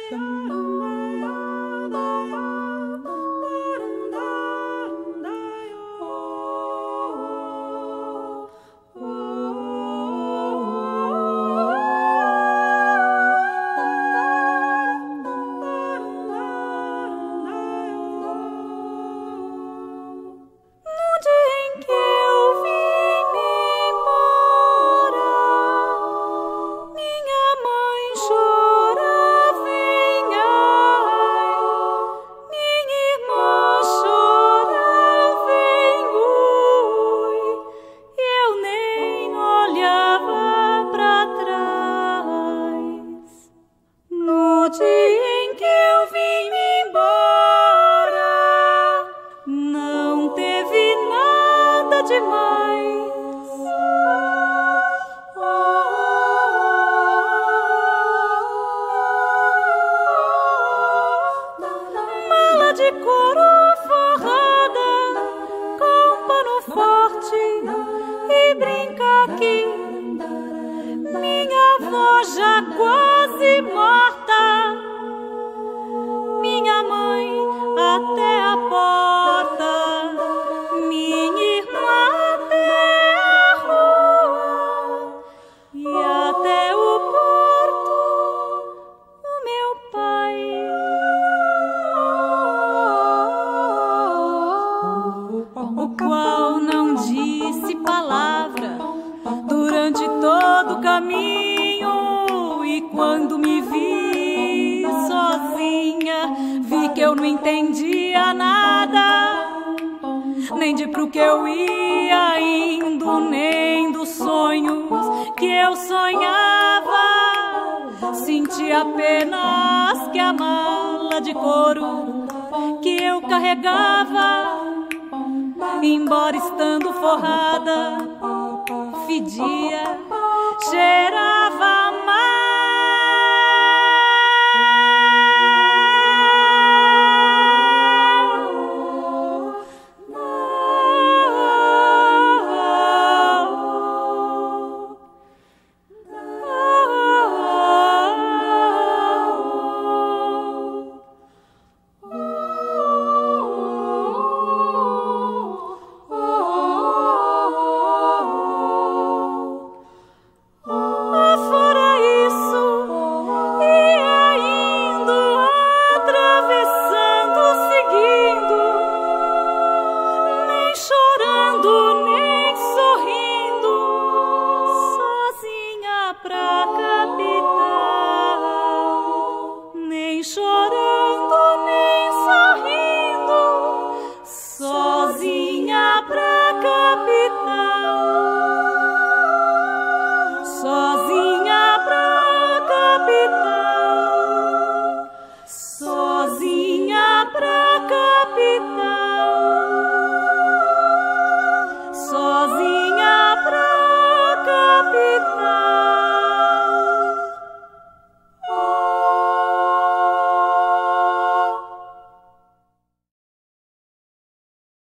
De couro forrada com pano forte e brinca aqui. Minha avó já quase morta, minha mãe até a porta, minha irmã até a rua e até o porto, o meu pai. O qual não disse palavra durante todo o caminho, e quando me vi sozinha, vi que eu não entendia nada, nem de pro que eu ia indo, nem dos sonhos que eu sonhava. Senti apenas que a mala de couro que eu carregava, embora estando forrada, fedia, cheirava.